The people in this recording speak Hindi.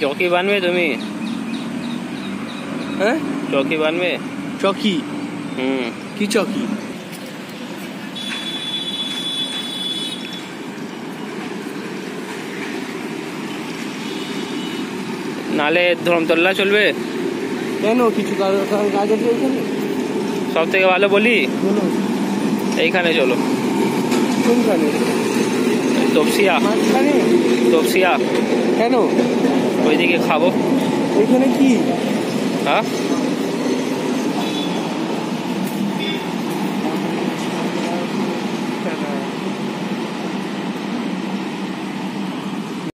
चौकी बानवे तुम्हें हैं चौकी बानवे चौकी की चौकी नाले धर्मतल्ला चलबे কেন কিছু কাজ আছে এখানে সব থেকে ভালো বলি এইখানে চলো কোনখানে তপসিয়া তপসিয়া কেন ওইদিকে খাবো ওইখানে কি হ্যাঁ